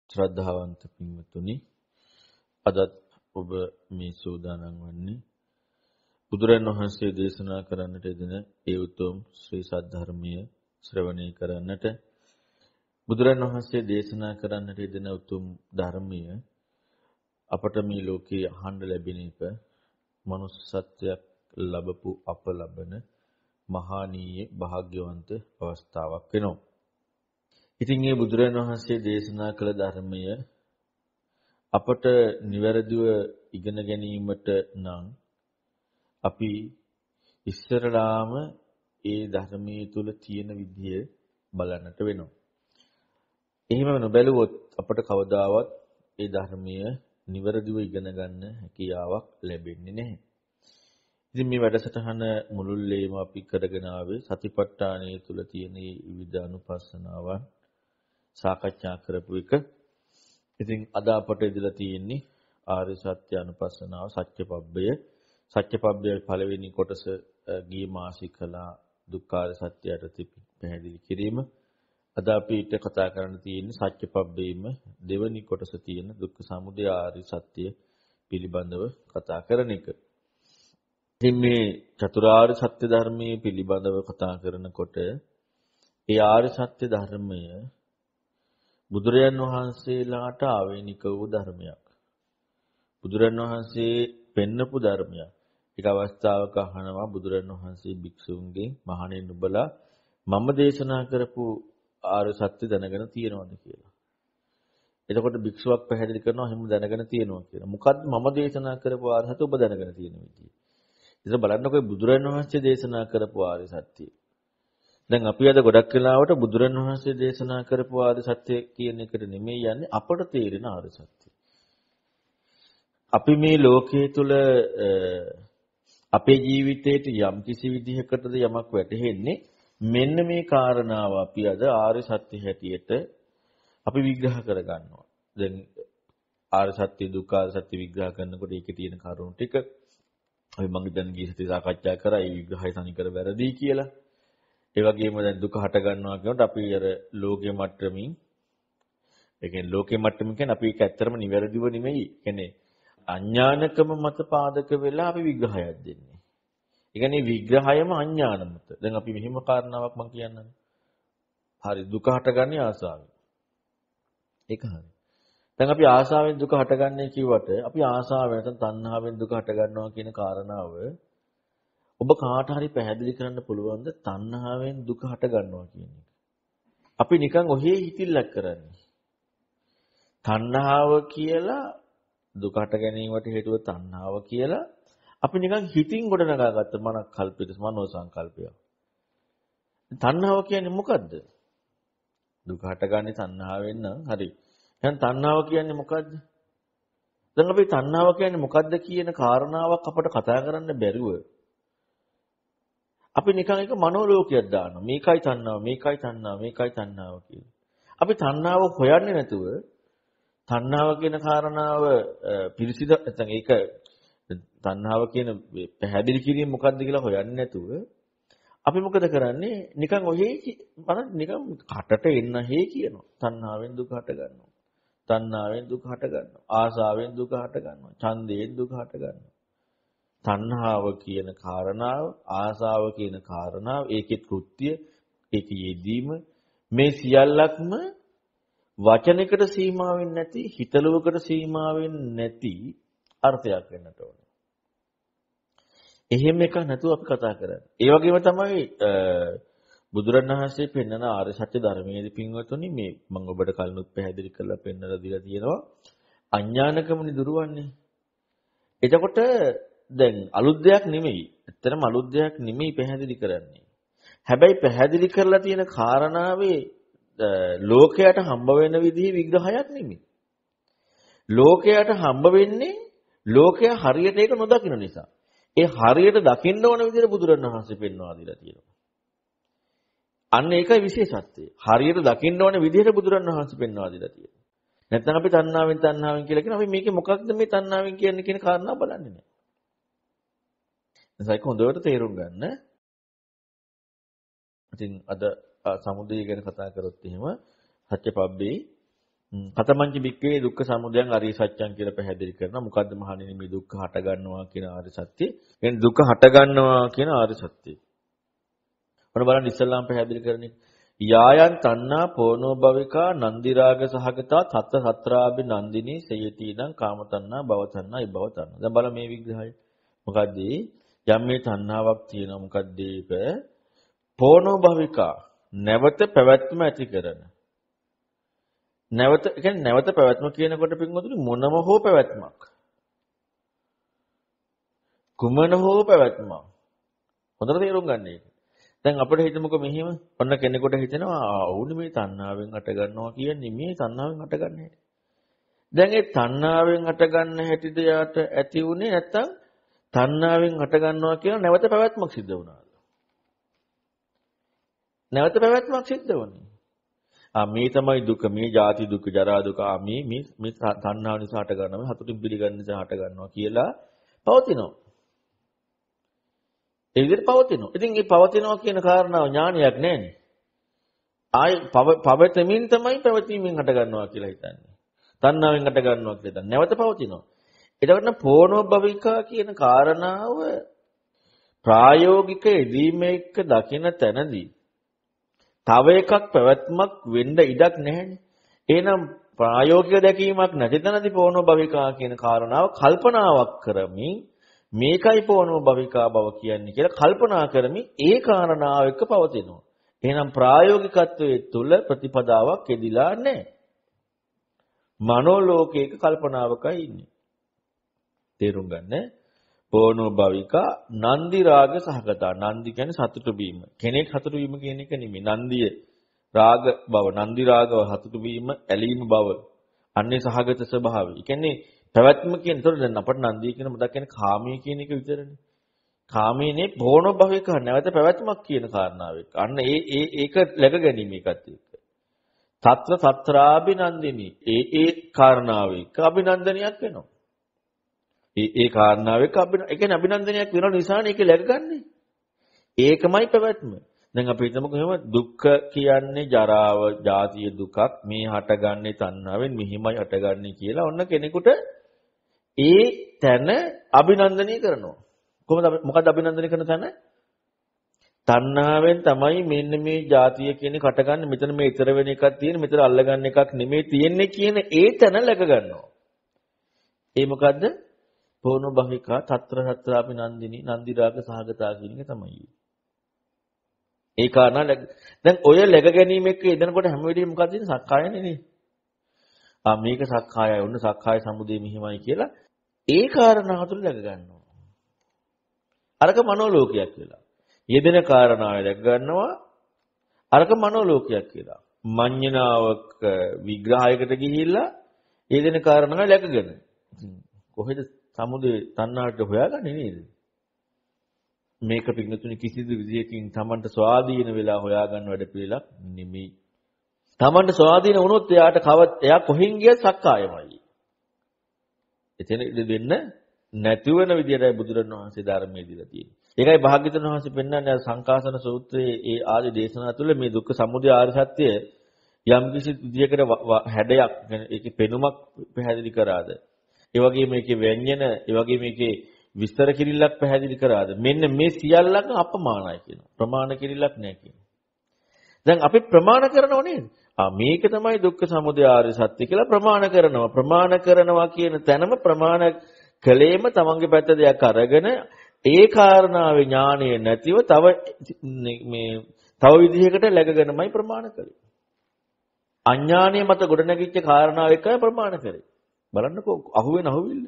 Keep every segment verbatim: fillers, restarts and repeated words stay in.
ශ්‍රද්ධාවන්ත පින්වතුනි, අදත් ඔබ මේ සූදානම් වන්නේ බුදුරජාණන් වහන්සේ දේශනා කරන්නට යෙදෙන ඒ උතුම් ශ්‍රී සද්ධර්මය ශ්‍රවණය කරන්නට. බුදුරජාණන් වහන්සේ දේශනා කරන්නට යෙදෙන උතුම් ධර්මය අපට මේ ලෝකේ අහන්න ලැබෙන එක මනුස්සත්වයක් ලැබපු අප ලබන මහානීය භාග්‍යවන්ත අවස්ථාවක් වෙනවා. ඉතින් මේ බුදුරජාණන් වහන්සේ දේශනා කළ ධර්මය අපට නිවැරදිව ඉගෙන ගැනීමට නම් අපි ඉස්සරලාම ඒ ධර්මයේ තුල තියෙන විදිය බලන්නට වෙනවා. එහෙම නොබැලුවොත් අපට කවදාවත් ඒ ධර්මය නිවැරදිව ඉගෙන ගන්න හැකියාවක් ලැබෙන්නේ නැහැ. ඉතින් මේ වැඩසටහන මුළුල්ලේම අපි කරගෙන ආවේ සතිපට්ඨානයේ තුල තියෙන විවිධ අනුපස්සනාවන් සාකච්ඡා කරපු එක. ඉතින් අද අපට ඉදලා තියෙන්නේ ආර්ය සත්‍ය අනුපස්සනාව සත්‍යපබ්බය. සත්‍යපබ්බයේ පළවෙනි කොටස ගිය මාසෙ කළා දුක්ඛාර සත්‍යයට පැහැදිලි කිරීම. අද අපිට කතා කරන්න තියෙන්නේ සත්‍යපබ්බේම දෙවෙනි කොටස තියෙන දුක්ඛ සමුදය ආර්ය සත්‍ය පිළිබඳව කතා කරන එක. ඉතින් මේ චතුරාර්ය සත්‍ය ධර්මයේ පිළිබඳව කතා කරනකොට ඒ ආර්ය සත්‍ය ධර්මය බුදුරජාන් වහන්සේලාට ආවේනික වූ ධර්මයක්. බුදුරජාන් වහන්සේ පෙන්නපු ධර්මයක්. එක අවස්ථාවක අහනවා බුදුරජාන් වහන්සේ භික්ෂුන්ගෙන් මහණෙනි නුඹලා මම දේශනා කරපු ආර්ය සත්‍ය දැනගෙන තියෙනවද කියලා. එතකොට භික්ෂුවක් පැහැදිලි කරනවා එහෙම දැනගෙන තියෙනවා කියලා. මොකද්ද මම දේශනා කරපු ආර්ය සත්‍ය ඔබ දැනගෙන තියෙන විදිය. ඉතින් බලන්නකෝ බුදුරජාන් වහන්සේ දේශනා කරපු ආර්ය සත්‍ය. දැන් අපි අද ගොඩක් වෙලාවට බුදුරන් වහන්සේ දේශනා කරපු ආර්ය සත්‍ය කියන එකට නෙමෙයි යන්නේ අපට තේරෙන ආර්ය සත්‍ය. අපි මේ ලෝකයේ තුල අපේ ජීවිතේට යම් කිසි විදිහකටද යමක් වැටහෙන්නේ මෙන්න මේ කාරණාව අපි අද ආර්ය සත්‍ය හැටියට අපි විග්‍රහ කරගන්නවා. දැන් ආර්ය සත්‍ය දුක්ඛ ආර්ය සත්‍ය විග්‍රහ කරනකොට ඒකේ තියෙන කරුණු ටික අපි මම දැන් ගිය සතියේ සාකච්ඡා කරා ඒ විග්‍රහය තනිකර වැරදි කියලා. ඒ වගේම දැන් දුක හට ගන්නවා කියනකොට අපි අර ලෝකයේ මට්ටමින් ඒ කියන්නේ ලෝකයේ මට්ටමින් කියන්නේ අපි ඒක ඇත්තටම නිවැරදිව නෙමෙයි. කියන්නේ අඥානකම මත පාදක වෙලා අපි විග්‍රහයක් දෙන්නේ. ඒ කියන්නේ විග්‍රහයම අඥාන මත. දැන් අපි මෙහිම කාරණාවක් මම කියන්නම්. හරි දුක හටගන්නේ ආසාවෙන්. ඒක හරි. දැන් අපි ආසාවෙන් දුක හටගන්නේ කිව්වට අපි ආසාවෙන් නැත්නම් තණ්හාවෙන් දුක හටගන්නවා කියන කාරණාව ඔබ කාට හරි පැහැදිලි කරන්න පුළුවන්ද තණ්හාවෙන් දුක හට ගන්නවා කියන එක? අපි නිකන් ඔහේ හිතිල්ලක් කරන්නේ. තණ්හාව කියලා දුක හට ගැනීමට හේතුව තණ්හාව කියලා අපි නිකන් හිතින් ගොඩනගාගත්ත මනක් කල්පිත මනෝ සංකල්පයක්. තණ්හාව කියන්නේ මොකද්ද? දුක හටගන්නේ තණ්හාවෙන් නම් හරි. එහෙනම් තණ්හාව කියන්නේ මොකද්ද? දැන් අපි තණ්හාව කියන්නේ මොකද්ද කියන කාරණාවක් අපට කතා කරන්න බැරුව අපි නිකන් එක මනෝලෝකයක් දානවා. මේකයි තණ්හාව, මේකයි තණ්හාව, මේකයි තණ්හාව කියලා. අපි තණ්හාව හොයන්නේ නැතුව තණ්හාව කියන කාරණාව පිළිසිඳ නැත්නම් ඒක තණ්හාව කියන පැහැදිලි කිරීම මොකක්ද කියලා හොයන්නේ නැතුව අපි මොකද කරන්නේ? නිකන් ඔහේ බලන්න නිකන් කටට එන්න හේ කියනවා. තණ්හාවෙන් දුක හට ගන්නවා. තණ්හාවෙන් දුක හට ගන්නවා. ආසාවෙන් දුක හට ගන්නවා. ඡන්දයෙන් දුක හට ගන්නවා. තණ්හාව කියන කාරණාව, ආසාව කියන කාරණාව, ඒකේ කෘත්‍ය, ඒකේ යෙදීම මේ සියල්ලක්ම වචනයකට සීමා වෙන්නේ නැති, හිතලුවකට සීමා වෙන්නේ නැති අර්ථයක් වෙන්නට ඕනේ. එහෙම එකක් නැතුව අපි කතා කරන්නේ. ඒ වගේම තමයි බුදුරණවහන්සේ පෙන්වන ආර්ය සත්‍ය ධර්මයේදී පින්වතුනි මේ මම ඔබට කලිනුත් පැහැදිලි කරලා පෙන්වලා දීලා තියෙනවා. අඥානකමනි දුරවන්නේ. එතකොට දැන් අලුත් දෙයක් නෙමෙයි. ඇත්තටම අලුත් දෙයක් නෙමෙයි පැහැදිලි කරන්නේ. හැබැයි පැහැදිලි කරලා තියෙන කාරණාවේ ලෝකයට හම්බ වෙන විදිහේ විග්‍රහයක් නෙමෙයි. ලෝකයට හම්බ වෙන්නේ ලෝකයා හරියට ඒක නොදකින නිසා. ඒ හරියට දකින්න ඕන විදිහට බුදුරණවහන්සේ පෙන්වා දීලා තියෙනවා. අන්න ඒකයි විශේෂත්වය. හරියට දකින්න ඕන විදිහට බුදුරණවහන්සේ පෙන්වා දීලා තියෙනවා. නැත්නම් අපි තණ්හාවෙන් තණ්හාවෙන් කියලා කියන අපි මේකේ මොකක්ද මේ තණ්හාවෙන් කියන්නේ කියන කාරණාව බලන්නේ නැහැ. ඒක හොඳට තේරුම් ගන්න. ඉතින් අද සමුදය ගැන කතා කරොත් එහෙම සත්‍යපබ්බේ කතමංච බික්කේ දුක්ඛ සමුදයං අරිය සත්‍යං කියලා පැහැදිලි කරනවා. මොකද්ද මහණෙනි මේ දුක්ඛ හට ගන්නවා කියන ආර්ය සත්‍ය? කියන්නේ දුක හට ගන්නවා කියන ආර්ය සත්‍යය. ඔන්න බලන්න ඉස්සල්ලාම පැහැදිලි කරන්නේ. යායන් තණ්හා පෝනෝ භවිකා නන්දි රාග සහගතා තත්ත සත්‍රාභි නන්දිනී සයති ඉදං කාම තණ්හා භව තණ්හා ඉභව තණ්හා. දැන් බලන්න මේ විග්‍රහය. මොකද්ද? යම් මේ තණ්හාවක් තියෙනවා මොකද්ද ඒක? පෝනෝ භවිකා නැවත පැවැත්ම ඇති කරන. නැවත කියන්නේ නැවත පැවැත්ම කියනකොට පින්වතුනි මොනම හෝ පැවැත්මක්. කුමන හෝ පැවැත්මක්. හොඳට තේරුම් ගන්න ඒක. දැන් අපිට හිතමුකෝ මෙහිම ඔන්න කෙනෙකුට හිතෙනවා ආවුනේ මේ තණ්හාවෙන් හට ගන්නවා කියන්නේ මේ තණ්හාවෙන් හට ගන්න හැටි. දැන් ඒ තණ්හාවෙන් හට ගන්න හැටිද යාට ඇති උනේ නැත්තම් තණ්හාවෙන් හට ගන්නවා කියන නැවත පැවැත්මක් සිද්ධ වුණාද? නැවත පැවැත්මක් සිද්ධ වුණේ. ආ මේ තමයි දුක, මේ ජාති දුක, ජරා දුක, ආ මේ මේ මේ තණ්හාව නිසා හට ගන්නවා, මේ හතුටින් පිළිගන්න නිසා හට ගන්නවා කියලා පවතිනවා. ඒ විදිහට පවතිනවා. ඉතින් මේ පවතිනවා කියන කාරණාව ඥානයක් නෑනේ. ආයි පවතමින් තමයි පැවතීමෙන් හට ගන්නවා කියලා හිතන්නේ. තණ්හාවෙන් හට ගන්නවා කියලා හිතන්නේ. නැවත පවතිනවා. එතකොට පෝනෝ භවිකා කියන කාරණාව ප්‍රායෝගික යෙදීම එක්ක දකින තැනදී තව එකක් පැවැත්මක් වෙන්න ඉඩක් නැහැනේ. එහෙනම් ප්‍රායෝගික දැකීමක් නැති තැනදී පෝනෝ භවිකා කියන කාරණාව කල්පනාවක් කරමින් මේකයි පෝනෝ භවිකා බව කියන්නේ කියලා කල්පනා කරමින් ඒ කාරණාව එක්ක පවතිනවා. එහෙනම් ප්‍රායෝගිකත්වයේ තුල ප්‍රතිපදාවක් එදිලා නැහැ. මනෝලෝකයක කල්පනාවකයි ඉන්නේ. තේරුම් ගන්න. පෝනෝ භවිකා නන්දි රාග සහගතා. නන්දි කියන්නේ සතුටු වීම. කෙනෙක් සතුටු වීම කියන එක නෙමෙයි. නන්දිය රාග බව, නන්දි රාගව සතුටු වීම, ඇලීම බව. අන්නේ සහගත ස්වභාවය. ඒ කියන්නේ පැවැත්ම කියන තොර දැන් අපට නන්දිය කියන මතක් කියන්නේ කාමයේ කියන එක විතරනේ. කාමයේනේ පෝනෝ භවිකා නැවත පැවැත්මක් කියන කාරණාව එක්ක. අන්න ඒ ඒ ඒක läග ගැනීම එකත් එක්ක. తත්‍ර తත්‍රාබිනන්දිනී. ඒ ඒ කාරණාව එක්ක අභිනන්දනයක් වෙනවා. ඒ ඒ කාරණාව එක්ක අභින ඒ කියන්නේ අභිනන්දනයක් වෙන නිසානේ ඒක läගගන්නේ. ඒකමයි පැවැත්ම. දැන් අපි හිතමුකෝ එහෙම දුක්ඛ කියන්නේ ජරාව, ජාතිය දුකක් මේ හටගන්නේ තණ්හාවෙන් මෙහිමයි හටගන්නේ කියලා ඔන්න කෙනෙකුට ඒ තැන අභිනන්දනය කරනවා. කොහොමද මොකද අභිනන්දනය කරන තැන? තණ්හාවෙන් තමයි මෙන්න මේ ජාතිය කියන්නේ හටගන්නේ මෙතන මේ ඊතර වෙන එකක් තියෙන මෙතන අල්ලගන්න එකක් නෙමෙයි තියෙන්නේ කියන ඒ තැන läග ගන්නවා. ඒ මොකද්ද? පෝනෝ භවිකා తත්‍ර සත්‍රාපි නන්දිනී නන්දි රාග සහගතා කියන එක තමයි. ඒ කාරණා දැන් ඔය läග ගැනීම එක්ක එදෙනකොට හැම වෙලෙම මොකක්ද තියෙන්නේ? සක්කායනේ නේ. ආ මේක සක්කායයි ඔන්න සක්කාය සමුදේ මෙහිමයි කියලා ඒ කාරණා තුළ läග ගන්නවා. අරක මනෝලෝකයක් කියලා. යෙදෙන කාරණාව läග ගන්නවා. අරක මනෝලෝකයක් කියලා. මඤ්ඤණාවක විග්‍රහයකට ගිහිල්ලා යෙදෙන කාරණාව läගගෙන. කොහෙද සමුදේ තණ්හාවට හොයාගන්නේ නේද? මේක පිටුතුනි කිසිදු විදියකින් Tamanට ස්වාධීන වෙලා හොයාගන්න වැඩ පිළිලක් නෙමෙයි. Tamanට ස්වාධීන වුණොත් එයාට කව එයා කොහෙන් ගියත් සක්කායමයි. එතන ඉඳ දෙන්න නැති වෙන විදියටයි බුදුරණවහන්සේ ධර්මයේ දීලා තියෙන්නේ. ඒකයි භාග්‍යවතුන් වහන්සේ පෙන්වන්නේ සංකාසන සූත්‍රයේ ඒ ආදී දේශනා තුළ මේ දුක්ඛ සමුදය ආර්ය සත්‍ය යම් කිසි විදියකට හැඩයක් ඒකේ පෙනුමක් පැහැදිලි කරාද. ඒ වගේ මේකේ ව්‍යංජන, ඒ වගේ මේකේ විස්තර කිරිල්ලක් පැහැදිලි කරාද. මෙන්න මේ සියල්ලක්ම අපමානයි කියනවා. ප්‍රමාණ කිරිල්ලක් නැහැ කියනවා. දැන් අපි ප්‍රමාණ කරනව නේද? ආ මේක තමයි දුක්ඛ සමුදය ආර්ය සත්‍ය කියලා ප්‍රමාණ කරනවා. ප්‍රමාණ කරනවා කියන තැනම ප්‍රමාණ කලේම තමන්ගේ පැත්ත දෙයක් අරගෙන ඒ කාරණාවේ ඥාණය නැතිව තව මේ තව විදිහකට läගගෙනමයි ප්‍රමාණ කරේ. අඥාණය මත ගොඩනැගිච්ච කාරණාව එකයි ප්‍රමාණ කරේ. බලන්නකෝ අහුවෙන අහුවිල්ල.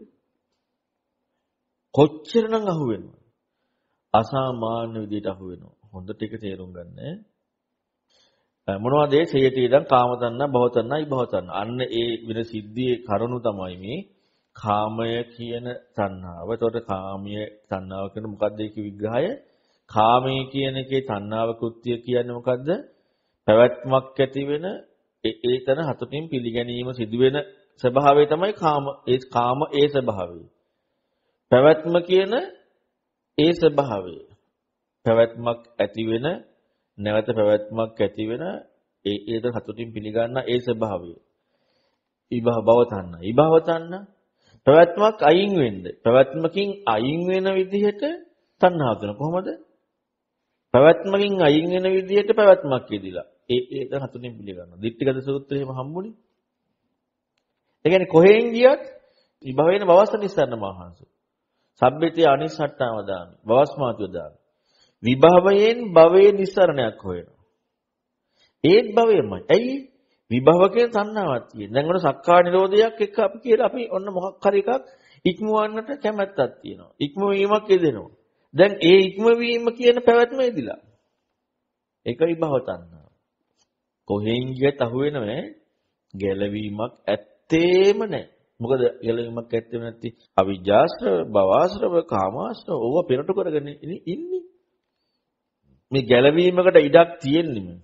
කොච්චරනම් අහුවෙනවද? අසාමාන්‍ය විදිහට අහුවෙනවා. හොඳට ඒක තේරුම් ගන්න. මොනවද ඒ සියයට ඉඳන් කාම තණ්හා, භව තණ්හා, විභව තණ්හා. අන්න ඒ වින සිද්ධියේ කරුණු තමයි මේ කාමය කියන තණ්හාව. එතකොට කාමයේ තණ්හාව කියන මොකක්ද ඒකේ විග්‍රහය? කාමයේ කියන එකේ තණ්හාව කෘත්‍ය කියන්නේ මොකද්ද? පැවැත්මක් ඇති වෙන ඒතන හතුටින් පිළිගැනීම සිදුවෙන ස්වභාවය තමයි කාම. ඒ කාම ඒ ස්වභාවය. පැවැත්ම කියන ඒ ස්වභාවය. පැවැත්මක් ඇති වෙන නැවත පැවැත්මක් ඇති වෙන ඒ ඒද හතුටින් පිළිගන්න ඒ ස්වභාවය. ඊභව භව තණ්හා. ඊභව තණ්හා පැවැත්මක් අයින් වෙන්න. පැවැත්මකින් අයින් වෙන විදිහට තණ්හාව වෙන කොහොමද? පැවැත්මකින් අයින් වෙන විදිහට පැවැත්මක් යෙදිලා. ඒ ඒක හතුනින් පිළිගන්නවා. දිට්ඨිගත සූත්‍රයේම හම්බුනේ. ඒ කියන්නේ කොහෙන් ගියත් විභවේන භවස්ස නිස්සාරණ මහාංශ. සබ්බිතේ අනිස්සට්ඨාව දාමි. භවස්මාතුව දාමි. විභවයෙන් භවයේ නිස්සාරණයක් හොයනවා. ඒත් භවයමයි. ඇයි? විභවකේ තණ්හාවක් තියෙන. දැන් ඔන්න සක්කාය නිරෝධයක් එක්ක අපි කියලා අපි ඔන්න මොකක් හරි එකක් ඉක්මවන්නට කැමැත්තක් තියෙනවා. ඉක්මවීමක් යෙදෙනවා. දැන් ඒ ඉක්මවීම කියන පැවැත්ම එදිලා. ඒක විභව තණ්හාව. කොහෙන් ගියත් අහුවෙනවේ ගැලවීමක් ඇත්තේම නැහැ. මොකද ගැලවීමක් ඇත්තේම නැති අවිජ්ජාශ්‍රව, භවආශ්‍රව, කාමාශ්‍රව ඕව පෙරට කරගෙන ඉන්නේ. මේ ගැලවීමකට ඉඩක් තියෙන්නේ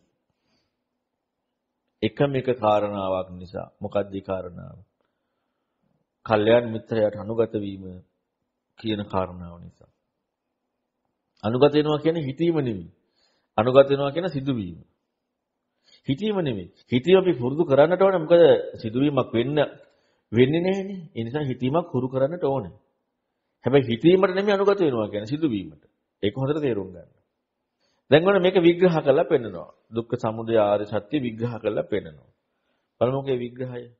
එකම එක කාරණාවක් නිසා. මොකක්ද ඒ කාරණාව? කල්යාණ මිත්‍රයාට අනුගත වීම කියන කාරණාව නිසා. අනුගත වෙනවා කියන්නේ හිතීම නෙවෙයි. අනුගත වෙනවා කියන සිදුවීම. හිතීම නෙවෙයි. හිතීම අපි පුරුදු කරන්නට ඕනේ. මොකද සිදුවීමක් වෙන්න වෙන්නේ නැහැනේ. ඒ නිසා හිතීමක් හුරු කරන්නට ඕනේ. හැබැයි හිතීමට නෙමෙයි අනුගත වෙනවා කියන්නේ සිදුවීමට. ඒක හොඳට තේරුම් ගන්න. දැන් ඔන්න මේක විග්‍රහ කරලා පෙන්නනවා. දුක්ඛ සමුදය ආර්ය සත්‍ය විග්‍රහ කරලා පෙන්නනවා. බලමුකෝ මේ විග්‍රහය.